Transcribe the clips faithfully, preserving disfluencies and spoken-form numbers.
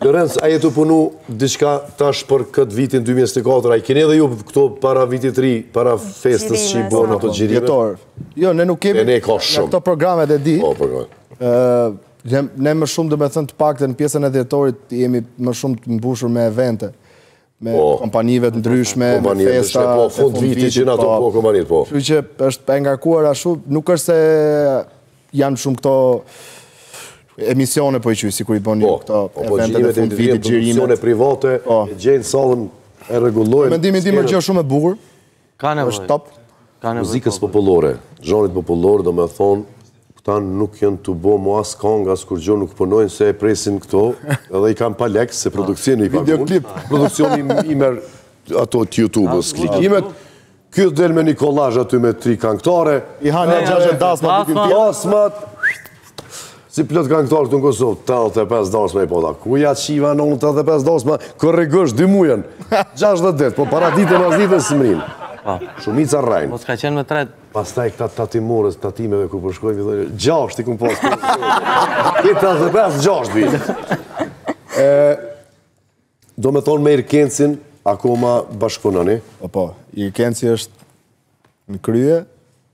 Lorenz, a jetu punu diçka tash për këtë vitin dy mijë e njëzet e katër, a i keni edhe ju këto para vitit ri, para festës që i bonë ato gjirime? Jo, ne nuk kemi, ne ka shumë. këto programet e di, Po, programe. ne më shumë dhe me thënë të pak të në pjesën e dhjetorit jemi më shumë të mbushur me evente, me kompanive të ndryshme, me festa, po, fund viti që në ato po kompanit, po. Kështu që është e ngarkuar ashtu, nuk është se janë shumë këto emisione po i qyë, si kur i bën një këto eventet e fund vitit, gjirimet. Emisione private, e gjenë salën, e regullojnë. Mendimi tim është gjë shumë e bukur. Ka nevojë. Është top. Muzikës popullore, zhanit popullore, do me thonë, këta nuk janë të bo mu as kong, as kur gjo nuk punojnë, se e presin këto, edhe i kam pa lek, se produksioni i pagun. Videoklip. Produksioni i merë ato të YouTube-ës, klikimet. Kjo del me një kollaj aty me tri kangtare. I hanë e gjashtë dasmat. Dasmat. Si plët kangtarë të në Kosovë, tetëdhjetë e pesë dasma i pota. Ku ja qiva në tetëdhjetë e pesë dasma, korrigësh dy mujen. gjashtëdhjetë ditë, po para ditë e mas ditë e sëmrin. Shumica rajnë. Po s'ka qenë me tret. Pas taj këta tatimores, tatimeve ku përshkojnë, këtë gjasht i këmë pasë. Këtë tetëdhjetë e pesë, gjasht vitë. Do me thonë me Irkencin, akoma bashkëpunani. Po, po, Irkenci është në krye.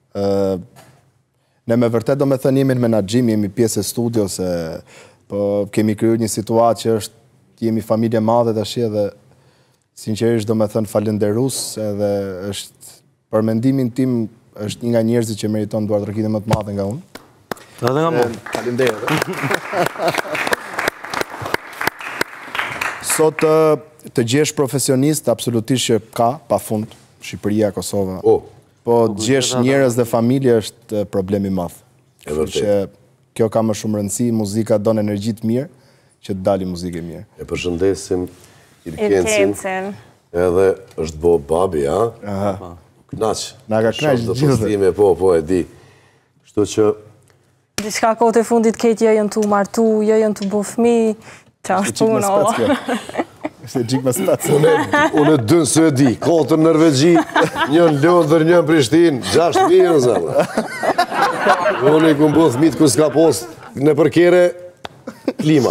Ne me vërtet do me thënë jemi në menaxhim, jemi pjesë e studio, se kemi kryer një situatë që është, jemi familje madhe të ashtë dhe sinqerisht do me thënë falenderus, edhe është, për mendimin tim, është një nga njerëzit që meriton duart rëkite më të madhe nga unë. Dhe dhe nga mu. Falenderë. Sot të gjesh profesionist, absolutisht që ka, pa fund, Shqipëria, Kosova. Po gjesh njerëz dhe familje është problemi madh. E vërtet. Që kjo ka më shumë rëndësi, muzika don energji të mirë, që të dali muzikë e mirë. E përshëndesim Irkencin. Edhe është bo babi, a? Aha. Knaq. Na ka knaq gjithë. Po, po, e di. Kështu që... Diçka kohët e fundit ketë jëjën të martu, jëjën të bo fmi, që është punë, ola. Ishte gjik me spec. Unë e dënë së e di, katër Norvegji, njën Londër, njën Prishtin, gjasht mirë, zërë. Unë i këmë bëth mitë kër s'ka post në përkere, klima.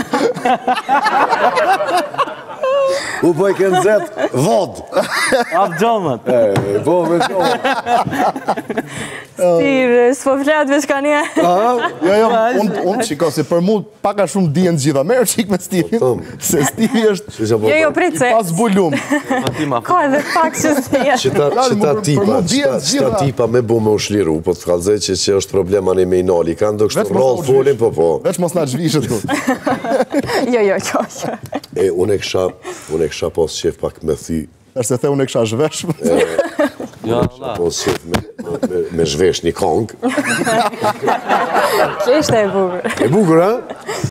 U po i kënë zetë, vodë. Apë gjomët. Po, me gjomët. Stirë, s'po fletë veç ka një. Jo, jo, unë shiko, se për mu paka shumë dijen gjitha, merë qik me Stirin, se Stiri është Jo, jo, pritë se. pas bulum. Ka edhe pak që s'tje. Qëta tipa, qëta tipa me bu me u shliru, po të kalzej që që është problema një me i nali, kanë do kështë rrallë folin, po, po. Veç mos na gjvishët ku. Jo, jo, jo, jo. E, unë e kësha, unë e kësha pos qef pak me thy. Ërse the unë e kësha zhvesh. Jo, Kësha pos qef me zhvesh një kong. Që ishte e bukur. E bukur, ha?